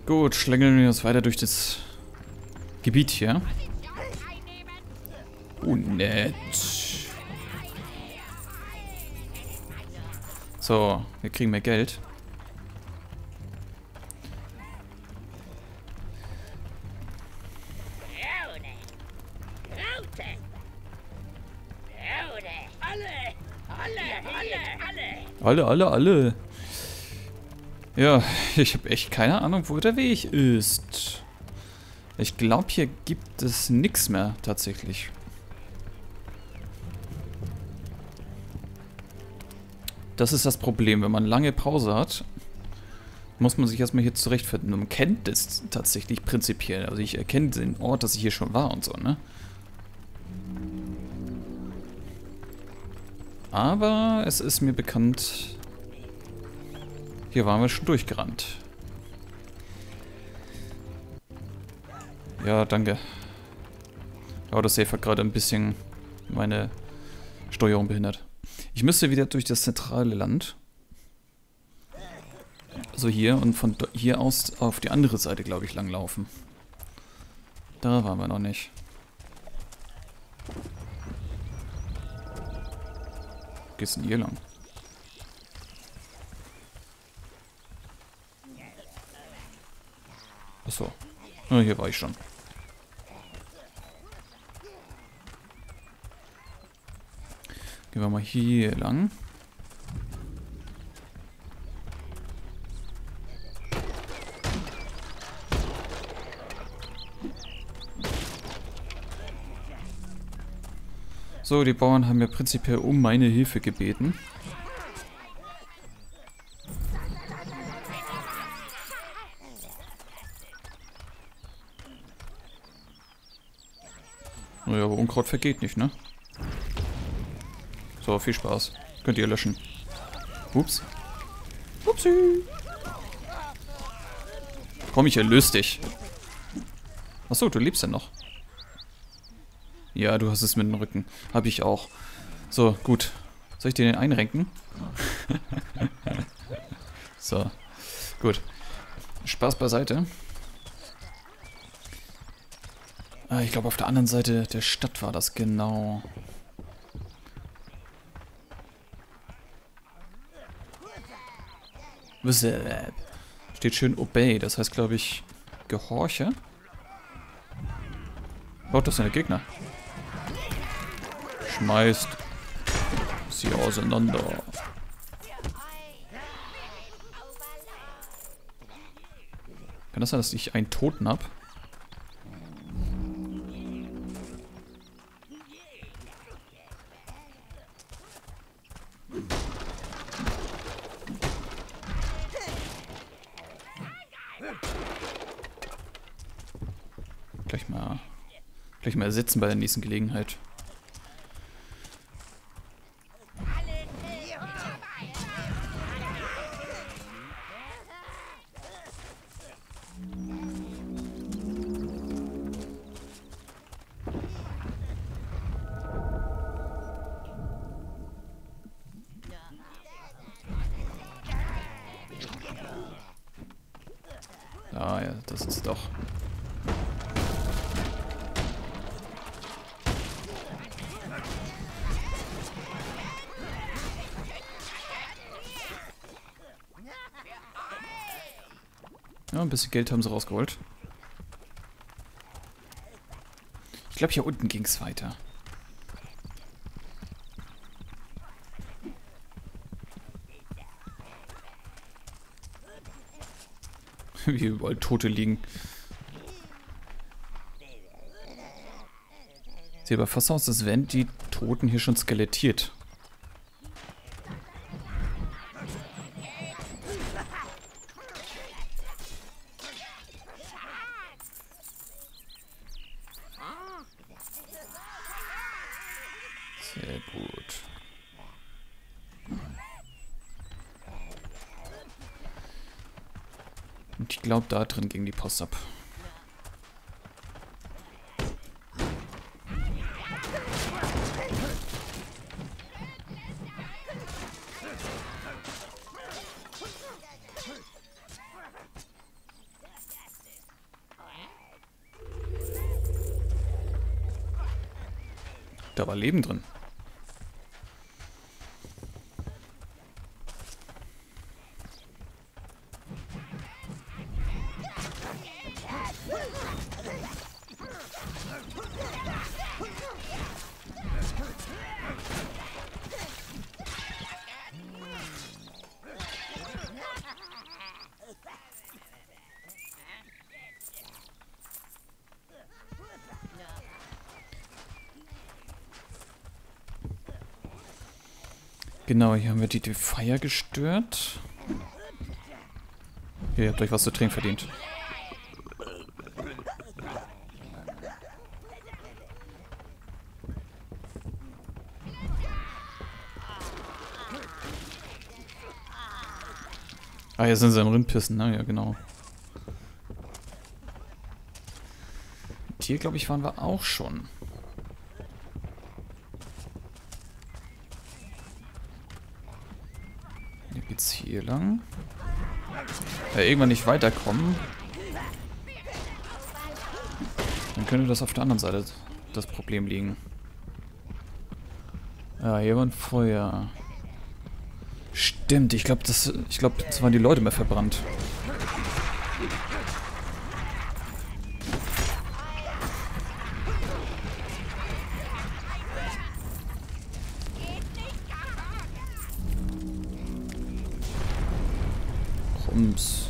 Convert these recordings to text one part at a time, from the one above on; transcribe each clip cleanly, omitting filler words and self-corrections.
Gut, schlängeln wir uns weiter durch das Gebiet hier. Oh, nett. So, wir kriegen mehr Geld. Alle. Ja, ich habe echt keine Ahnung, wo der Weg ist. Ich glaube, hier gibt es nichts mehr, tatsächlich. Das ist das Problem, wenn man lange Pause hat, muss man sich erstmal hier zurechtfinden. Und man kennt es tatsächlich prinzipiell. Also ich erkenne den Ort, dass ich hier schon war und so, ne? Aber es ist mir bekannt, hier waren wir schon durchgerannt. Ja, danke. Aber das Safe hat gerade ein bisschen meine Steuerung behindert. Ich müsste wieder durch das zentrale Land. Also hier und von hier aus auf die andere Seite, glaube ich, langlaufen. Da waren wir noch nicht. Wo geht's denn hier lang? Achso. Ja, hier war ich schon. Gehen wir mal hier lang. So, die Bauern haben ja prinzipiell um meine Hilfe gebeten. Naja, aber Unkraut vergeht nicht, ne? So, viel Spaß. Könnt ihr löschen. Ups. Upsi. Komm, ich erlöse dich. Achso, du lebst ja noch. Ja, du hast es mit dem Rücken. Hab ich auch. So, gut. Soll ich dir den einrenken? So. Gut. Spaß beiseite. Ich glaube, auf der anderen Seite der Stadt war das genau. Steht schön Obey. Das heißt, glaube ich, gehorche. Oh, das sind die Gegner. Schmeißt sie auseinander. Kann das sein, dass ich einen Toten habe? Gleich mal ersetzen bei der nächsten Gelegenheit. Ah ja, das ist doch. Ja, ein bisschen Geld haben sie rausgeholt. Ich glaube, hier unten ging es weiter. Wie überall Tote liegen. Sieht aber fast aus, als wären die Toten hier schon skelettiert. Sehr gut. Und ich glaube, da drin ging die Post ab. Da war Leben drin. Genau, hier haben wir die Feier gestört. Ihr habt euch was zu trinken verdient. Ah, hier sind sie am Rindpissen, ne? Ja, genau. Und hier, glaube ich, waren wir auch schon. Hier geht's hier lang. Irgendwann nicht weiterkommen. Dann könnte das auf der anderen Seite das Problem liegen. Ja, hier war ein Feuer. Stimmt, ich glaube, das waren die Leute mehr verbrannt. Rums.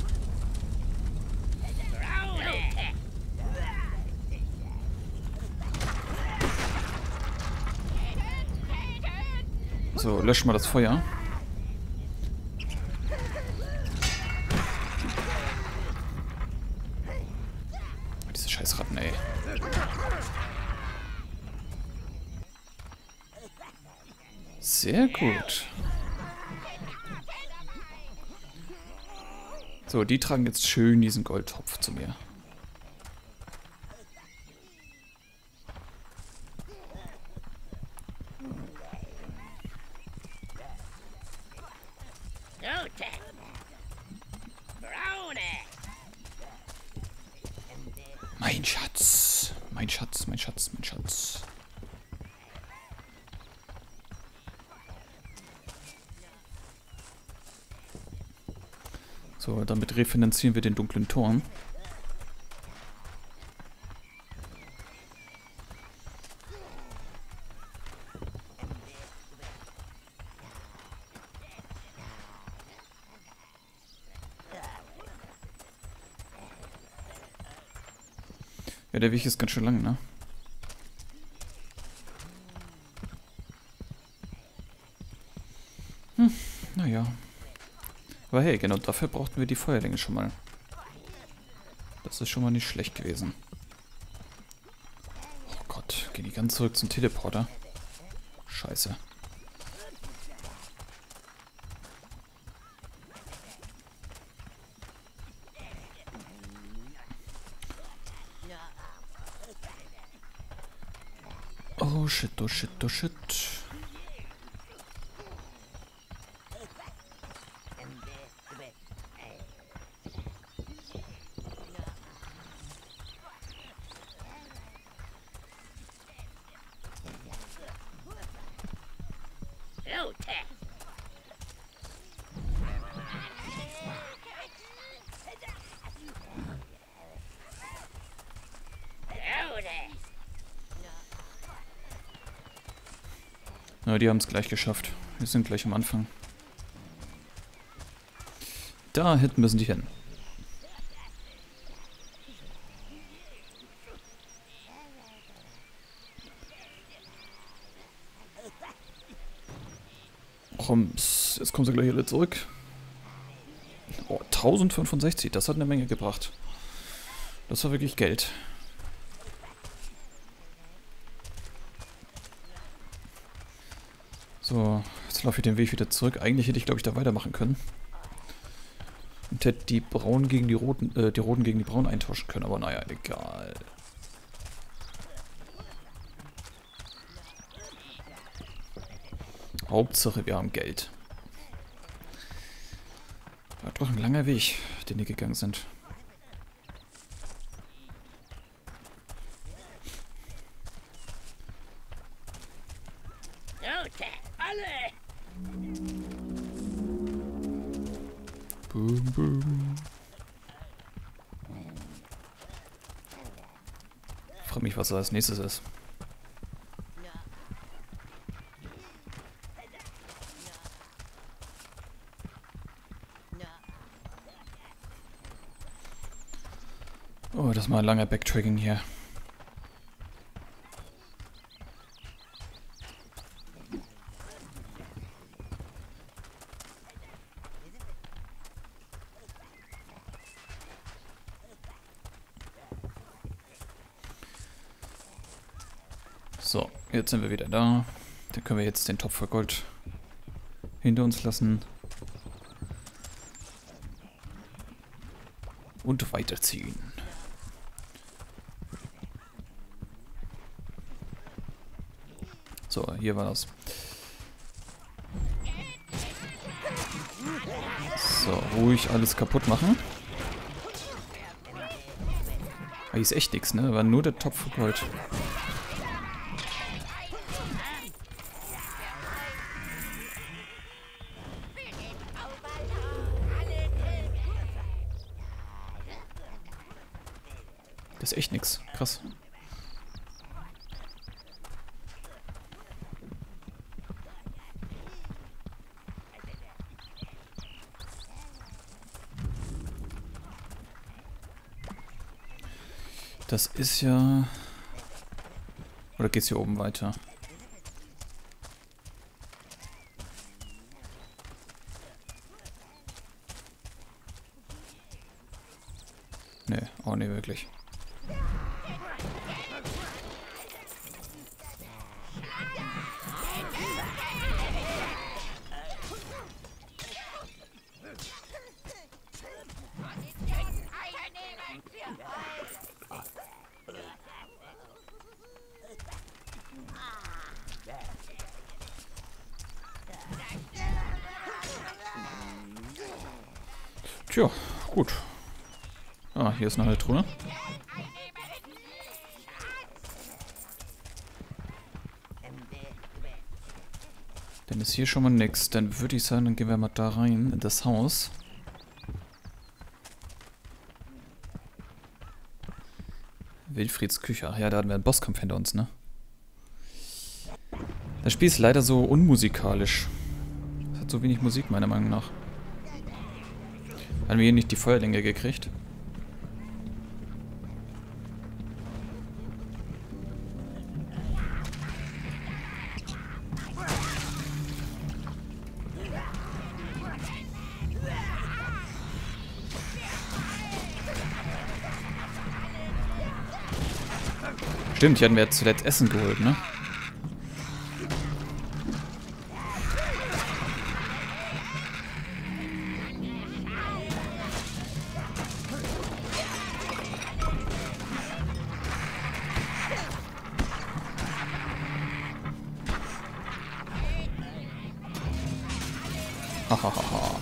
So, lösch mal das Feuer. Diese scheiß Ratten, ey. Sehr gut. So, die tragen jetzt schön diesen Goldtopf zu mir. Mein Schatz, mein Schatz, mein Schatz, mein Schatz. So, damit refinanzieren wir den dunklen Turm. Ja, der Weg ist ganz schön lang, ne? Naja. Aber hey, genau dafür brauchten wir die Feuerlinge schon mal. Das ist schon mal nicht schlecht gewesen. Oh Gott, gehen die ganz zurück zum Teleporter? Scheiße. Oh shit, oh shit, oh shit. Ja, die haben es gleich geschafft. Wir sind gleich am Anfang. Da hinten müssen die hin. Rums. Jetzt kommen sie gleich alle zurück. Oh, 1065, das hat eine Menge gebracht. Das war wirklich Geld. So, jetzt laufe ich den Weg wieder zurück. Eigentlich hätte ich, glaube ich, da weitermachen können. Und hätte die Braunen gegen die Roten gegen die Braunen eintauschen können. Aber naja, egal. Hauptsache, wir haben Geld. War doch ein langer Weg, den die gegangen sind. Boom, boom. Ich frage mich, was da als nächstes ist. Oh, das ist mal ein langer Backtracking hier. So, jetzt sind wir wieder da. Dann können wir jetzt den Topf voll Gold hinter uns lassen. Und weiterziehen. So, hier war das. So, ruhig alles kaputt machen. Hier ist echt nichts, ne? War nur der Topf voll Gold. Das ist echt nix. Krass. Das ist ja... Oder geht's hier oben weiter? Nee, auch nicht wirklich. Tja, gut. Ah, hier ist noch eine Truhe. Dann ist hier schon mal nix. Dann würde ich sagen, dann gehen wir mal da rein, in das Haus. Wilfrieds Küche. Ach ja, da hatten wir einen Bosskampf hinter uns, ne? Das Spiel ist leider so unmusikalisch. Es hat so wenig Musik, meiner Meinung nach. Haben wir hier nicht die Feuerlinge gekriegt? Stimmt, hier hatten wir jetzt zuletzt Essen geholt, ne? Hahaha.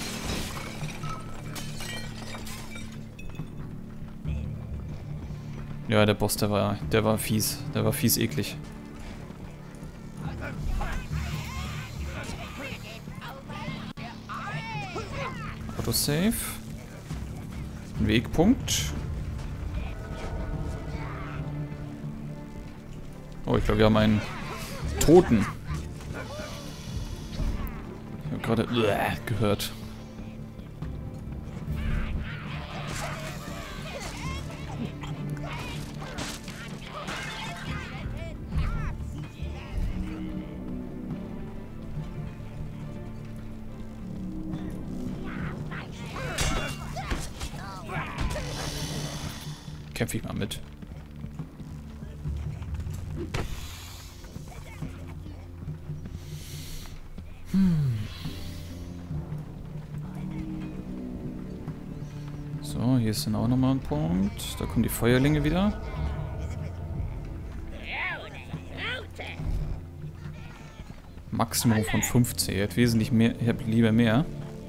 Ja, der Boss, der war fies. Der war fies eklig. Autosave. Ein Wegpunkt. Oh, ich glaube, wir haben einen Toten. Ich habe gerade gehört. Kämpfe ich mal mit. So, hier ist dann auch nochmal ein Punkt. Da kommen die Feuerlinge wieder. Maximum von 15. Ihr habt wesentlich mehr. Ich habe lieber mehr.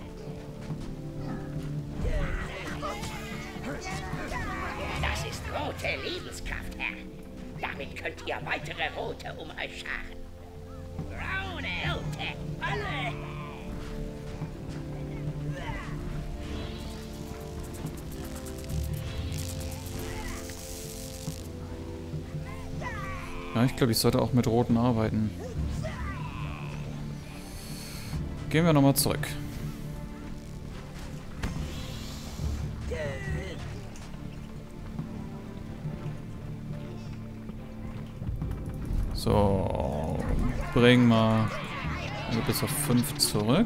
Das ist rote Lebenskraft, Herr. Damit könnt ihr weitere Rote um euch scharen. Braune Rote, alle! Ja, ich glaube, ich sollte auch mit roten arbeiten. Gehen wir nochmal zurück. So, bring mal bis auf 5 zurück.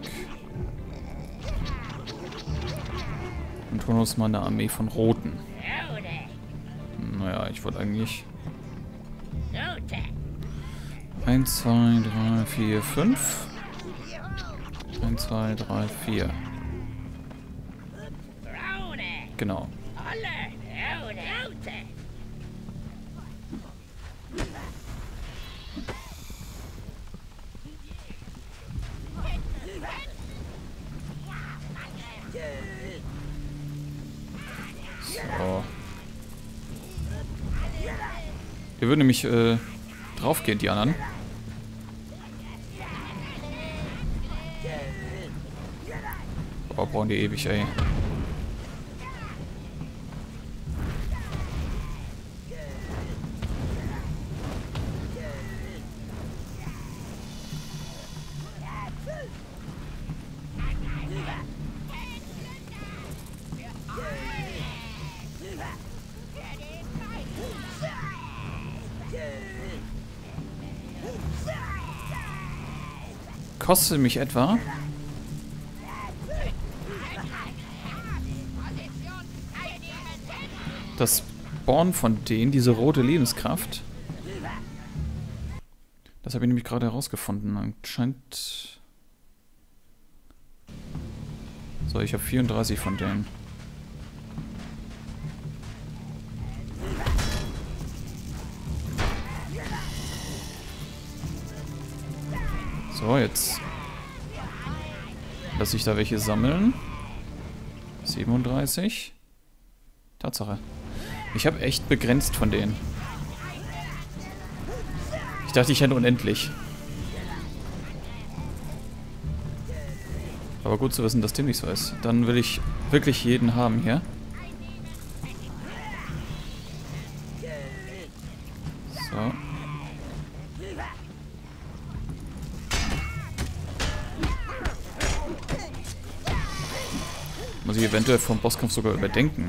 Und holen uns mal eine Armee von Roten. Naja, ich wollte eigentlich... 1, 2, 3, 4, 5. 1, 2, 3, 4. Genau. So. Die würden nämlich draufgehen, die anderen. Oh, brauchen die ewig, ey. Kostet mich etwa das Spawn von denen, diese rote Lebenskraft. Das habe ich nämlich gerade herausgefunden. Anscheinend... So, ich habe 34 von denen. So, jetzt lasse ich da welche sammeln. 37. Tatsache. Ich habe echt begrenzt von denen. Ich dachte, ich hätte unendlich. Aber gut zu wissen, dass dem nicht so ist. Dann will ich wirklich jeden haben hier. So. Muss ich eventuell vom Bosskampf sogar überdenken.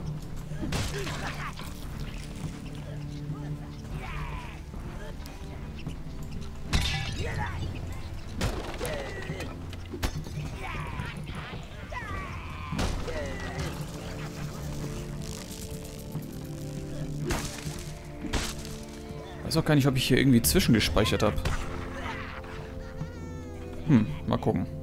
Ich weiß auch gar nicht, ob ich hier irgendwie zwischengespeichert habe. Mal gucken.